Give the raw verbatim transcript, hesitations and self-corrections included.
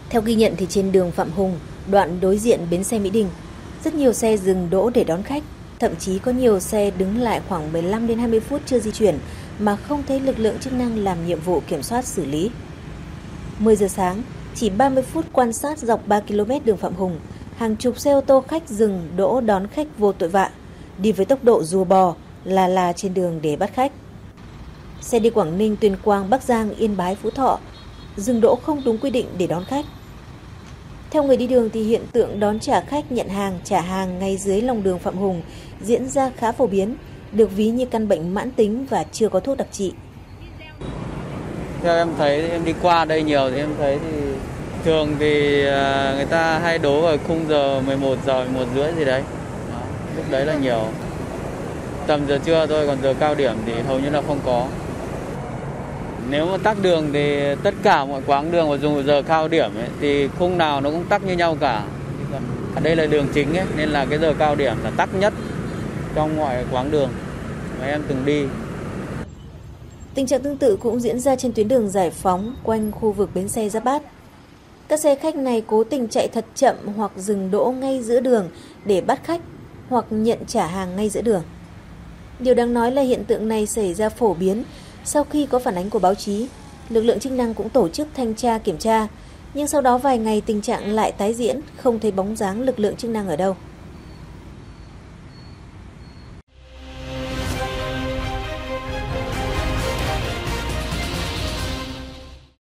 Theo ghi nhận thì trên đường Phạm Hùng, đoạn đối diện bến xe Mỹ Đình, rất nhiều xe dừng đỗ để đón khách, thậm chí có nhiều xe đứng lại khoảng mười lăm đến hai mươi phút chưa di chuyển mà không thấy lực lượng chức năng làm nhiệm vụ kiểm soát xử lý. mười giờ sáng, chỉ ba mươi phút quan sát dọc ba ki lô mét đường Phạm Hùng, hàng chục xe ô tô khách dừng đỗ đón khách vô tội vạ, đi với tốc độ rùa bò, là là trên đường để bắt khách. Xe đi Quảng Ninh, Tuyên Quang, Bắc Giang, Yên Bái, Phú Thọ dừng đỗ không đúng quy định để đón khách. Theo người đi đường thì hiện tượng đón trả khách, nhận hàng, trả hàng ngay dưới lòng đường Phạm Hùng diễn ra khá phổ biến, được ví như căn bệnh mãn tính và chưa có thuốc đặc trị. Theo em thấy, em đi qua đây nhiều thì em thấy thì thường thì người ta hay đỗ ở khung giờ mười một giờ, mười một rưỡi gì đấy. Đó, lúc đấy là nhiều. Tầm giờ trưa thôi, còn giờ cao điểm thì hầu như là không có. Nếu mà tắc đường thì tất cả mọi quãng đường mà dùng giờ cao điểm ấy, thì khung nào nó cũng tắc như nhau cả. Đây là đường chính ấy, nên là cái giờ cao điểm là tắc nhất trong mọi quãng đường mà em từng đi. Tình trạng tương tự cũng diễn ra trên tuyến đường Giải Phóng quanh khu vực bến xe Giáp Bát. Các xe khách này cố tình chạy thật chậm hoặc dừng đỗ ngay giữa đường để bắt khách hoặc nhận trả hàng ngay giữa đường. Điều đáng nói là hiện tượng này xảy ra phổ biến sau khi có phản ánh của báo chí. Lực lượng chức năng cũng tổ chức thanh tra kiểm tra, nhưng sau đó vài ngày tình trạng lại tái diễn, không thấy bóng dáng lực lượng chức năng ở đâu.